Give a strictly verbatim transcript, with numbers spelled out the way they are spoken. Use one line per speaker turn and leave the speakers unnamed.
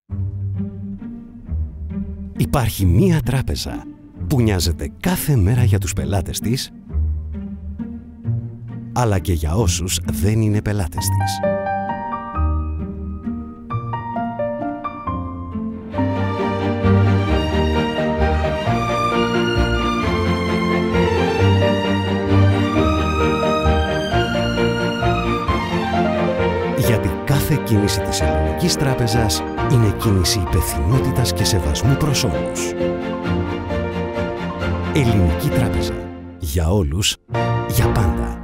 Υπάρχει μία τράπεζα που νοιάζεται κάθε μέρα για τους πελάτες της, αλλά και για όσους δεν είναι πελάτες της. Γιατί κάθε κίνηση της Ελληνικής Τράπεζας είναι κίνηση υπευθυνότητας και σεβασμού προς όλους. Ελληνική Τράπεζα. Για όλους, για πάντα.